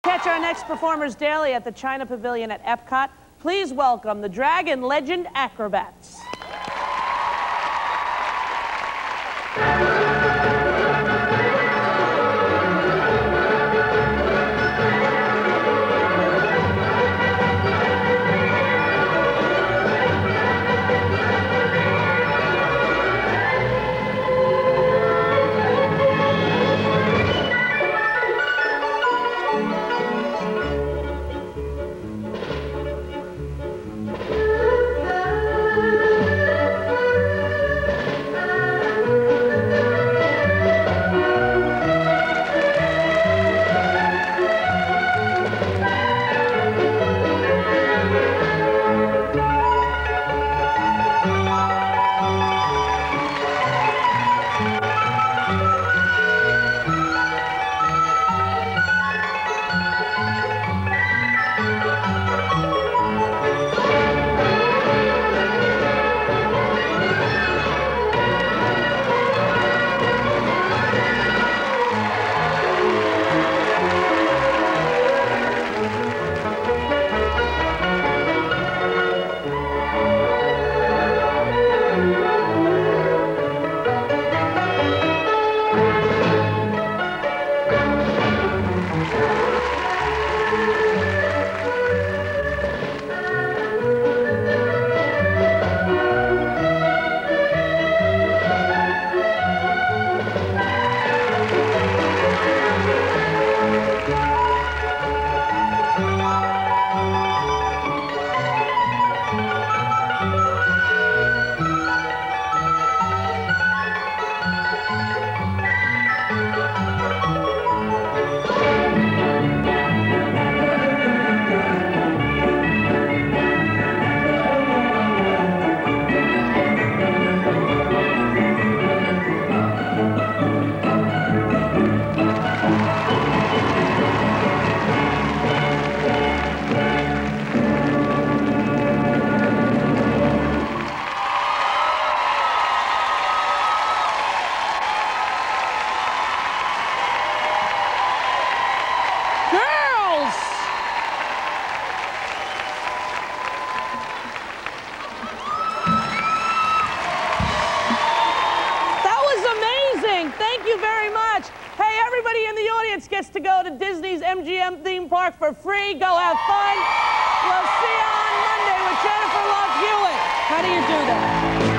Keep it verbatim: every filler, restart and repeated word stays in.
Catch our next performers daily at the China Pavillion at Epcot. Please welcome the Dragon Legend Acrobats. Thank you very much. Hey, everybody in the audience gets to go to Disney's M G M theme park for free. Go have fun. We'll see you on Monday with Jennifer Love Hewitt. How do you do that?